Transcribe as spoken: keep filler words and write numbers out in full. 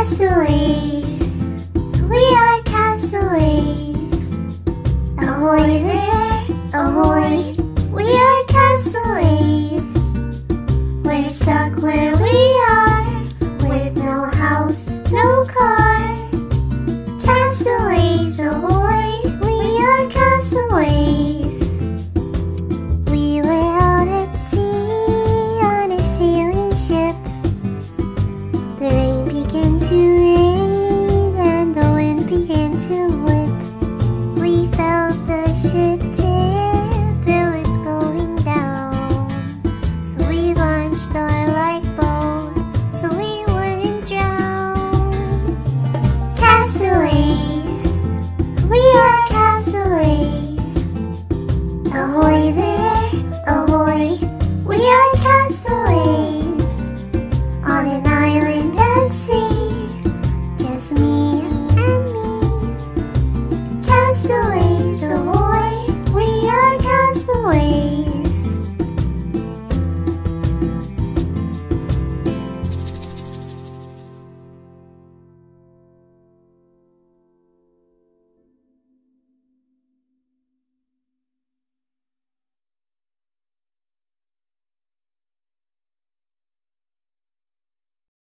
Castaways, we are castaways. Ahoy there, ahoy, we are castaways. We're stuck where we are, with no house, no car. Castaways, ahoy, we are castaways.